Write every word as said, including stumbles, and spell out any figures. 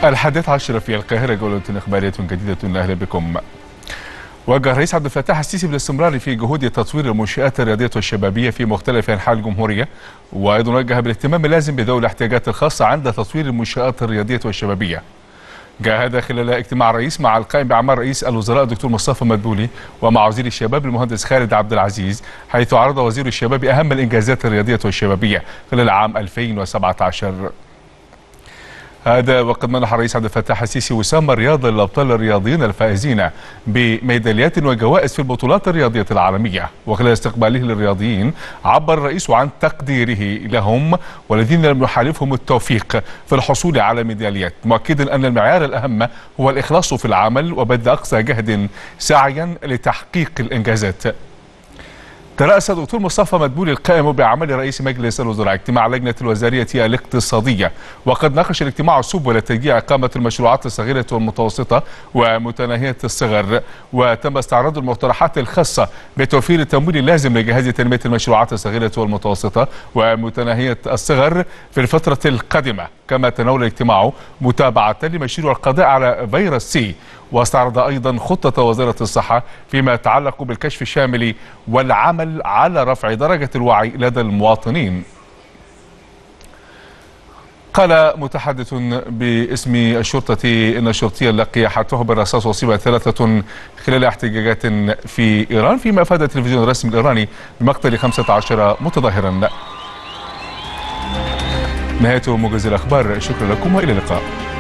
الحادية عشرة في القاهرة، جولة إخبارية جديدة. أهلا بكم. وجه الرئيس عبد الفتاح السيسي بالاستمرار في جهود تطوير المنشآت الرياضية والشبابية في مختلف أنحاء الجمهورية، وأيضا وجه بالاهتمام اللازم بذوي الاحتياجات الخاصة عند تطوير المنشآت الرياضية والشبابية. جاء هذا خلال اجتماع الرئيس مع القائم بأعمال رئيس الوزراء الدكتور مصطفى مدبولي ومع وزير الشباب المهندس خالد عبد العزيز، حيث عرض وزير الشباب أهم الإنجازات الرياضية والشبابية خلال عام ألفين وسبعة عشر. هذا وقد منح الرئيس عبد الفتاح السيسي وسام الرياضة للأبطال الرياضيين الفائزين بميداليات وجوائز في البطولات الرياضية العالمية. وخلال استقباله للرياضيين عبر الرئيس عن تقديره لهم والذين لم يحالفهم التوفيق في الحصول على ميداليات، مؤكدا أن المعيار الأهم هو الإخلاص في العمل وبذل أقصى جهد سعيا لتحقيق الإنجازات. ترأس الدكتور مصطفى مدبولي القائم بأعمال رئيس مجلس الوزراء اجتماع اللجنة الوزارية الاقتصادية، وقد ناقش الاجتماع سبل تشجيع إقامة المشروعات الصغيرة والمتوسطة ومتناهية الصغر، وتم استعراض المقترحات الخاصة بتوفير التمويل اللازم لجهاز تنمية المشروعات الصغيرة والمتوسطة ومتناهية الصغر في الفترة القادمة. كما تناول الاجتماع متابعة لمشروع القضاء على فيروس سي، واستعرض أيضا خطة وزارة الصحة فيما يتعلق بالكشف الشامل والعمل على رفع درجة الوعي لدى المواطنين. قال متحدث باسم الشرطة إن الشرطية التي حادته بالرصاص أصيب ثلاثة خلال احتجاجات في إيران، فيما أفاد التلفزيون الرسمي الإيراني بمقتل خمسة عشر متظاهرا. نهاية موجز الأخبار، شكرا لكم وإلى اللقاء.